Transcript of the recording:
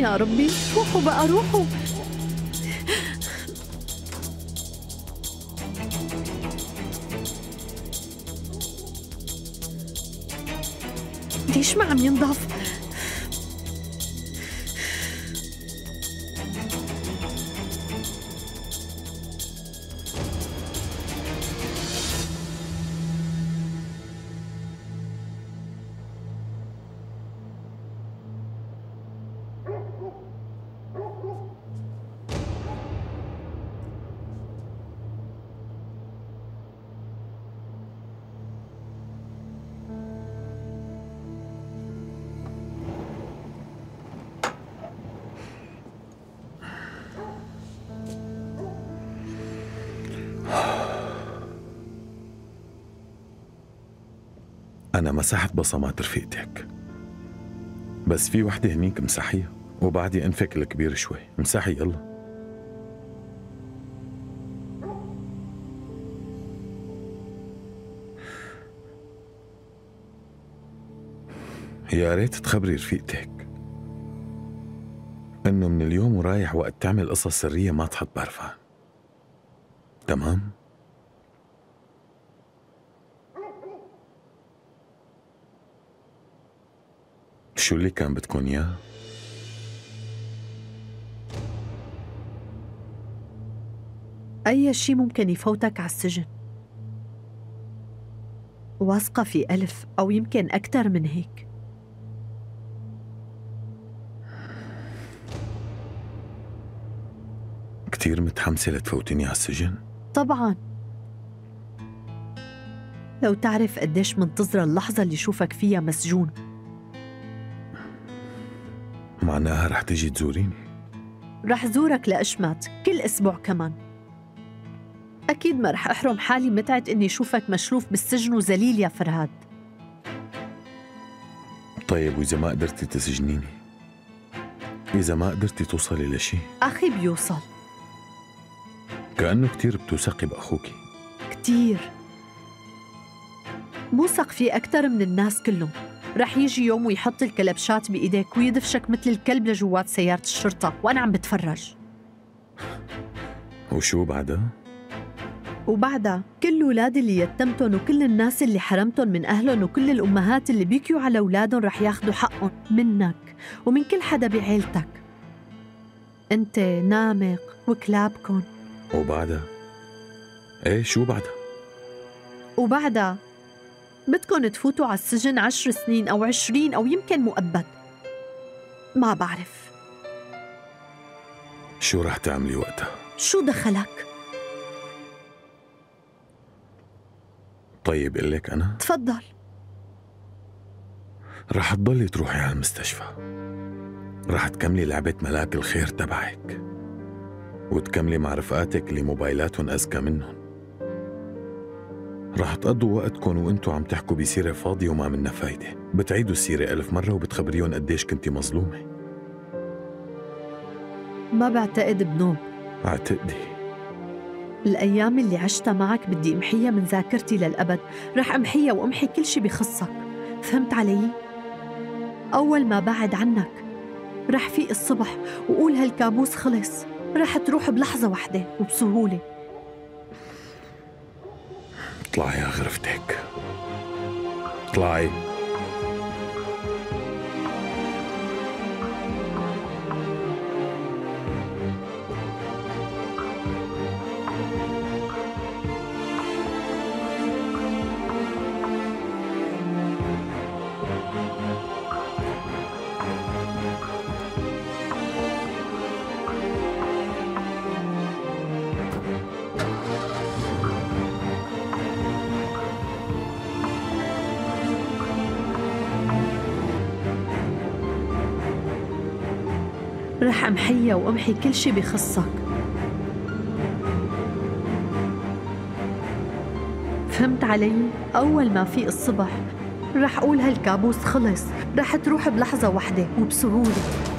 يا ربي، روحوا بقى روحوا. ليش ما عم ينضف؟ أنا مسحت بصمات رفيقتك، بس في وحدة هنيك مسحيها، وبعدي أنفك الكبير شوي. مسحي يلا. يا ريت تخبري رفيقتك إنه من اليوم ورايح وقت تعمل قصص سرية ما تحط برفان، تمام؟ شو اللي كان بدكن إياه؟ أي شي ممكن يفوتك على السجن. واثقة في 1000 أو يمكن أكثر من هيك. كتير متحمسة لتفوتني على السجن؟ طبعاً. لو تعرف قديش منتظرة اللحظة اللي شوفك فيها مسجون. معناها رح تجي تزوريني؟ رح زورك لأشمت كل أسبوع كمان. أكيد ما رح أحرم حالي متعة إني شوفك مشلوف بالسجن وذليل يا فرهاد. طيب وإذا ما قدرتي تسجنيني؟ إذا ما قدرتي توصلي لشي؟ أخي بيوصل. كأنه كتير بتوثقي بأخوكي. كتير. موثق فيه أكتر من الناس كلهم. رح يجي يوم ويحط الكلبشات بإيديك ويدفشك مثل الكلب لجوات سيارة الشرطة وأنا عم بتفرج. وشو بعدها؟ وبعدها كل الأولاد اللي يتمتن وكل الناس اللي حرمتن من أهلن وكل الأمهات اللي بيكيوا على أولادن رح ياخدوا حقهم منك ومن كل حدا بعيلتك. أنت نامق وكلابكن. وبعدها؟ إيه شو بعدها؟ وبعدها بدكن تفوتوا على السجن 10 سنين أو 20 أو يمكن مؤبد. ما بعرف. شو رح تعملي وقتها؟ شو دخلك؟ طيب قلك أنا؟ تفضل. رح تضلي تروحي على المستشفى، رح تكملي لعبة ملاك الخير تبعك وتكملي مع رفقاتك اللي موبايلاتهم أذكى منهم. رح تقضوا وقتكم وانتو عم تحكوا بسيرة فاضية وما منها فايدة، بتعيدوا السيرة 1000 مرة وبتخبريهم قديش كنتي مظلومة. ما بعتقد بنوم. اعتقدي. الأيام اللي عشتها معك بدي أمحيها من ذاكرتي للأبد. رح أمحيها وأمحي كل شي بخصك. فهمت علي؟ أول ما بعد عنك رح فيق الصبح وقول هالكابوس خلص. رح تروح بلحظة واحدة وبسهولة. اطلعي يا غرفتك، اطلعي. رح أمحيها وأمحي كل شي بخصك. فهمت علي؟ أول ما فيق الصبح رح أقول هالكابوس خلص. رح تروح بلحظة واحدة وبسهولة.